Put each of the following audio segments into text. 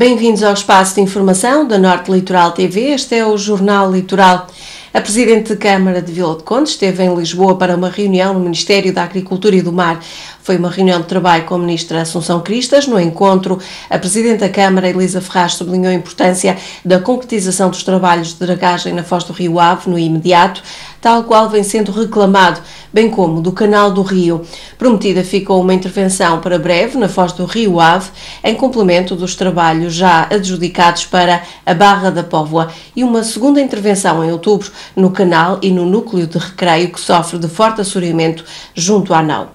Bem-vindos ao espaço de informação da Norte Litoral TV. Este é o Jornal Litoral. A Presidente de Câmara de Vila de Conde esteve em Lisboa para uma reunião no Ministério da Agricultura e do Mar. Foi uma reunião de trabalho com a Ministra Assunção Cristas. No encontro, a Presidente da Câmara, Elisa Ferraz, sublinhou a importância da concretização dos trabalhos de dragagem na foz do Rio Ave no imediato, tal qual vem sendo reclamado, bem como do Canal do Rio. Prometida ficou uma intervenção para breve na foz do Rio Ave, em complemento dos trabalhos já adjudicados para a Barra da Póvoa, e uma segunda intervenção em outubro no canal e no núcleo de recreio que sofre de forte assoreamento junto à nau.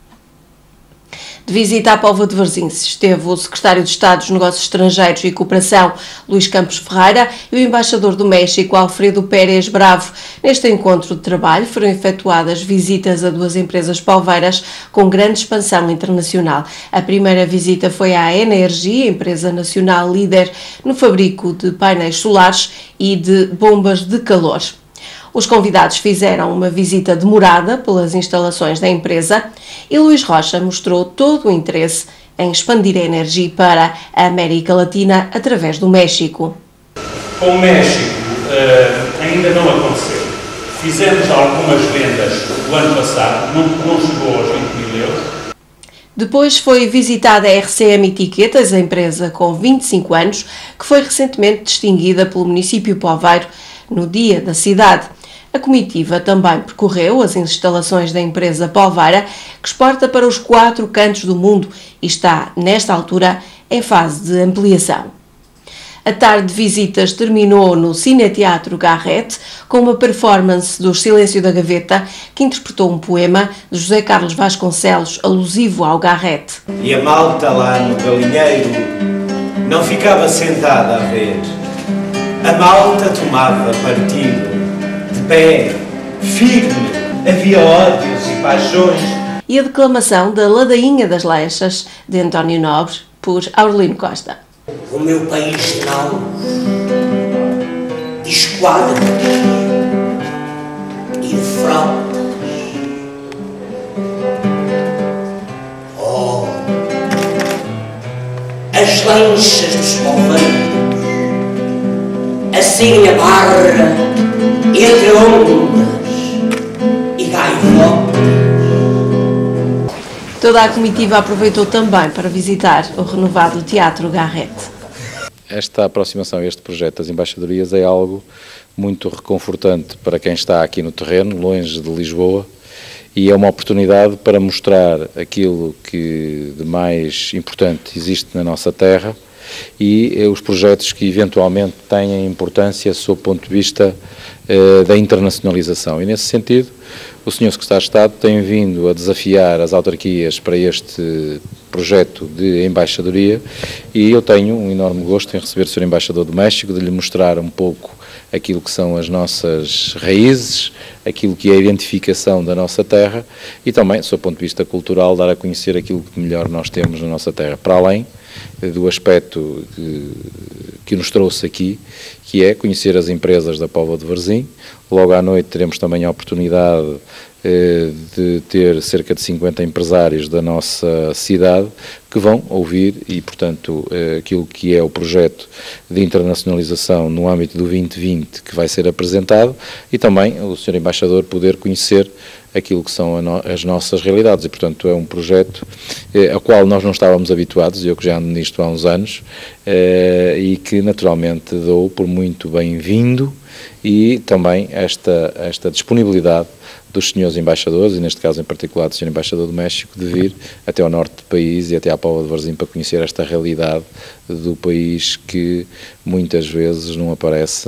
De visita à Póvoa de Varzim esteve o Secretário de Estado dos Negócios Estrangeiros e Cooperação, Luís Campos Ferreira, e o Embaixador do México, Alfredo Pérez Bravo. Neste encontro de trabalho foram efetuadas visitas a duas empresas poveiras com grande expansão internacional. A primeira visita foi à Energia, empresa nacional líder no fabrico de painéis solares e de bombas de calor. Os convidados fizeram uma visita demorada pelas instalações da empresa e Luís Rocha mostrou todo o interesse em expandir a energia para a América Latina através do México. Com o México ainda não aconteceu. Fizemos algumas vendas o ano passado, não chegou aos 20 mil euros. Depois foi visitada a RCM Etiquetas, a empresa com 25 anos, que foi recentemente distinguida pelo município poveiro no Dia da Cidade. A comitiva também percorreu as instalações da empresa poveira, que exporta para os 4 cantos do mundo e está, nesta altura, em fase de ampliação. A tarde de visitas terminou no Cineteatro Garrett, com uma performance do Silêncio da Gaveta, que interpretou um poema de José Carlos Vasconcelos, alusivo ao Garrett. E a malta lá no galinheiro não ficava sentada a ver. A malta tomava partido. De pé, firme, havia ódios e paixões. E a declamação da Ladainha das Lanchas, de António Nobre, por Aurelino Costa. O meu país de naus, de esquadras e de frotas. Oh, as lanchas dos poveiros, assim a barra entre ondas e gaivotas. Toda a comitiva aproveitou também para visitar o renovado Teatro Garrett. Esta aproximação a este projeto das embaixadorias é algo muito reconfortante para quem está aqui no terreno, longe de Lisboa, e é uma oportunidade para mostrar aquilo que de mais importante existe na nossa terra e os projetos que eventualmente têm importância sob o ponto de vista da internacionalização. E nesse sentido, o Sr. Secretário de Estado tem vindo a desafiar as autarquias para este projeto de embaixadoria e eu tenho um enorme gosto em receber o Sr. Embaixador do México, de lhe mostrar um pouco aquilo que são as nossas raízes, aquilo que é a identificação da nossa terra e também, sob o ponto de vista cultural, dar a conhecer aquilo que melhor nós temos na nossa terra, para além do aspecto que nos trouxe aqui, que é conhecer as empresas da Póvoa de Varzim. Logo à noite teremos também a oportunidade de ter cerca de 50 empresários da nossa cidade que vão ouvir e, portanto, aquilo que é o projeto de internacionalização no âmbito do 2020 que vai ser apresentado e também o Sr. Embaixador poder conhecer aquilo que são as nossas realidades e, portanto, é um projeto ao qual nós não estávamos habituados, eu que já ando nisto há uns anos, e que naturalmente dou por muito bem-vindo e também esta disponibilidade dos senhores embaixadores, e neste caso em particular do Sr. Embaixador do México, de vir até ao norte do país e até à Póvoa de Varzim para conhecer esta realidade do país que muitas vezes não aparece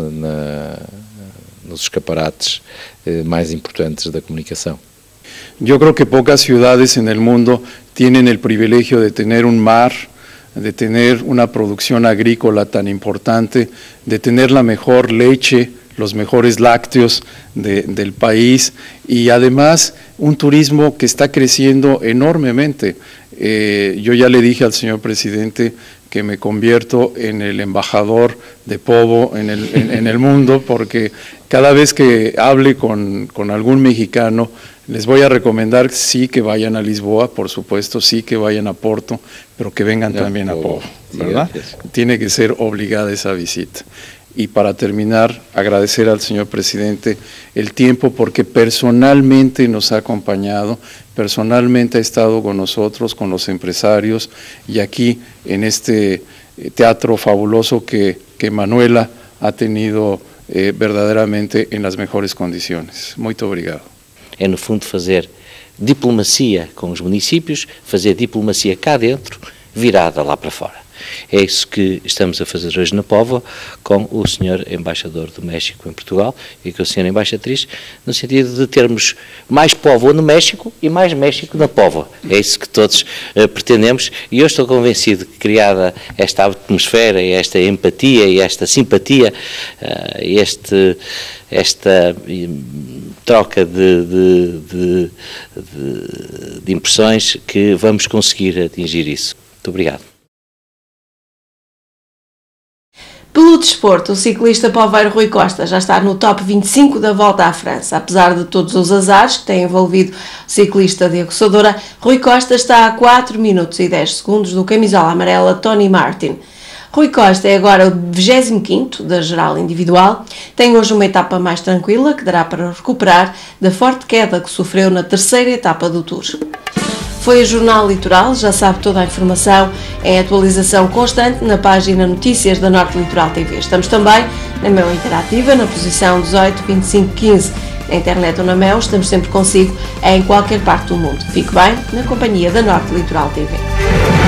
nos escaparates más importantes de comunicación. Yo creo que pocas ciudades en el mundo tienen el privilegio de tener un mar, de tener una producción agrícola tan importante, de tener la mejor leche, los mejores lácteos del país y además un turismo que está creciendo enormemente. Yo ya le dije al señor presidente que me convierto en el embajador de Povo en el mundo, porque cada vez que hable con algún mexicano Les voy a recomendar sí que vayan a Lisboa, por supuesto, sí que vayan a Porto, pero que vengan también a Povo, ¿verdad? Tiene que ser obligada esa visita. Y para terminar, agradecer al señor presidente el tiempo porque personalmente nos ha acompañado, personalmente ha estado con nosotros, con los empresarios y aquí en este teatro fabuloso que Manuela ha tenido verdadeiramente em las mejores condições. Muito obrigado. É, no fundo, fazer diplomacia com os municípios, fazer diplomacia cá dentro, virada lá para fora. É isso que estamos a fazer hoje na Póvoa, com o Sr. Embaixador do México em Portugal e com a Sra. Embaixatriz, no sentido de termos mais Póvoa no México e mais México na Póvoa. É isso que todos pretendemos e eu estou convencido que, criada esta atmosfera, esta empatia e esta simpatia, esta troca de impressões, que vamos conseguir atingir isso. Muito obrigado. Pelo desporto, o ciclista poveiro Rui Costa já está no top 25 da Volta à França. Apesar de todos os azares que têm envolvido o ciclista Diego Sodora, Rui Costa está a 4 minutos e 10 segundos do camisola amarela Tony Martin. Rui Costa é agora o 25º da geral individual, tem hoje uma etapa mais tranquila que dará para recuperar da forte queda que sofreu na terceira etapa do Tour. Foi o Jornal Litoral, já sabe toda a informação em atualização constante na página Notícias da Norte Litoral TV. Estamos também na Mel Interativa, na posição 18, 25, 15. Na internet ou na Mel, estamos sempre consigo em qualquer parte do mundo. Fique bem na companhia da Norte Litoral TV.